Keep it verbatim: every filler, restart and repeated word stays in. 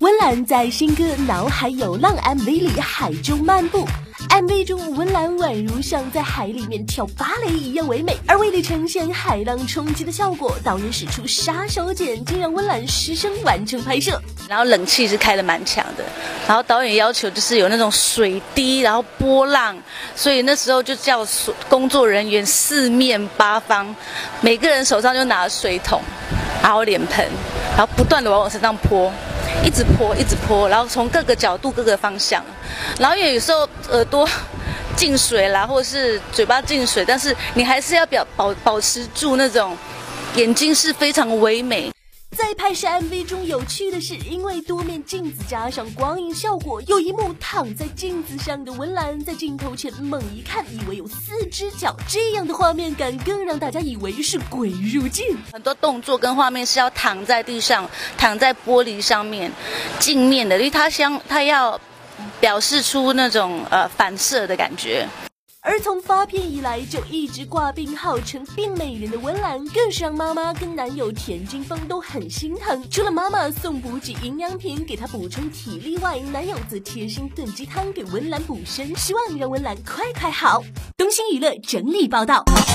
温岚在新歌《脑海有浪》M V 里海中漫步。M V 中，温岚宛如像在海里面跳芭蕾一样唯美，而为了呈现海浪冲击的效果，导演使出杀手锏，竟让温岚失声完成拍摄。 然后冷气是开得蛮强的，然后导演要求就是有那种水滴，然后波浪，所以那时候就叫工作人员四面八方，每个人手上就拿着水桶，然后脸盆，然后不断的往我身上泼。一直泼，一直泼，然后从各个角度、各个方向，然后因为有时候耳朵进水啦，或者是嘴巴进水，但是你还是要表保保持住那种眼睛是非常唯美。 在拍摄 M V 中，有趣的是，因为多面镜子加上光影效果，有一幕躺在镜子上的温岚在镜头前猛一看，以为有四只脚，这样的画面感更让大家以为是鬼入镜。 很多动作跟画面是要躺在地上，躺在玻璃上面，镜面的，因为它相它要表示出那种呃反射的感觉。 而从发片以来就一直挂病号称病美人的温岚，更是让妈妈跟男友田金峰都很心疼。除了妈妈送补给营养品给她补充体力外，男友则贴心炖鸡汤给温岚补身，希望让温岚快快好。东星娱乐整理报道。